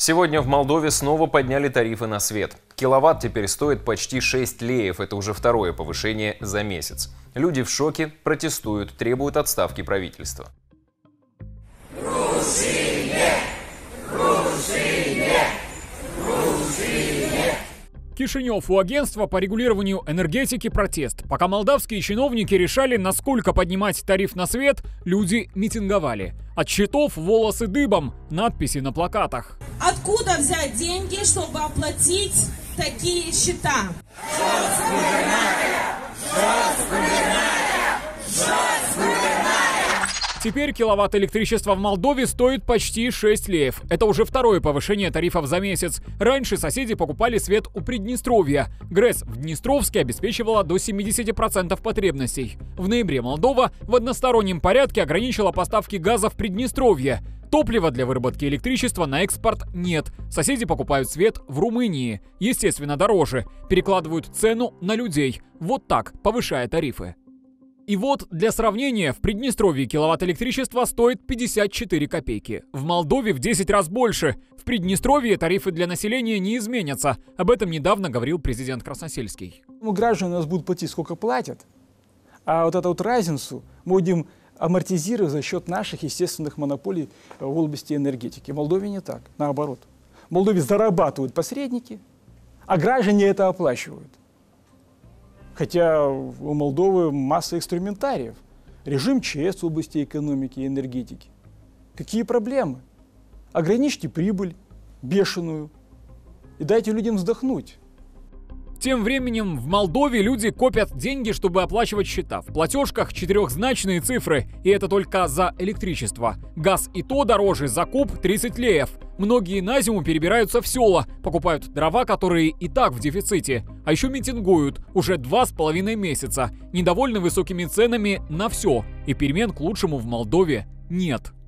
Сегодня в Молдове снова подняли тарифы на свет. Киловатт теперь стоит почти 6 леев. Это уже второе повышение за месяц. Люди в шоке, протестуют, требуют отставки правительства. Кишинев. У агентства по регулированию энергетики протест. Пока молдавские чиновники решали, насколько поднимать тариф на свет, люди митинговали. От счетов волосы дыбом, надписи на плакатах. Откуда взять деньги, чтобы оплатить такие счета? Теперь киловатт электричества в Молдове стоит почти 6 леев. Это уже второе повышение тарифов за месяц. Раньше соседи покупали свет у Приднестровья. ГРЭС в Днестровске обеспечивала до 70% потребностей. В ноябре Молдова в одностороннем порядке ограничила поставки газа в Приднестровье. Топлива для выработки электричества на экспорт нет. Соседи покупают свет в Румынии. Естественно, дороже. Перекладывают цену на людей. Вот так, повышая тарифы. И вот, для сравнения, в Приднестровье киловатт электричества стоит 54 копейки. В Молдове в 10 раз больше. В Приднестровье тарифы для населения не изменятся. Об этом недавно говорил президент Красносельский. Граждане у нас будут платить, сколько платят. А вот эту вот разницу мы будем амортизировать за счет наших естественных монополий в области энергетики. В Молдове не так, наоборот. В Молдове зарабатывают посредники, а граждане это оплачивают. Хотя у Молдовы масса инструментариев. Режим ЧС в области экономики и энергетики. Какие проблемы? Ограничьте прибыль бешеную и дайте людям вздохнуть. Тем временем в Молдове люди копят деньги, чтобы оплачивать счета. В платежках четырехзначные цифры, и это только за электричество. Газ и то дороже, за куб 30 леев. Многие на зиму перебираются в села, покупают дрова, которые и так в дефиците. А еще митингуют уже 2,5 месяца. Недовольны высокими ценами на все. И перемен к лучшему в Молдове нет.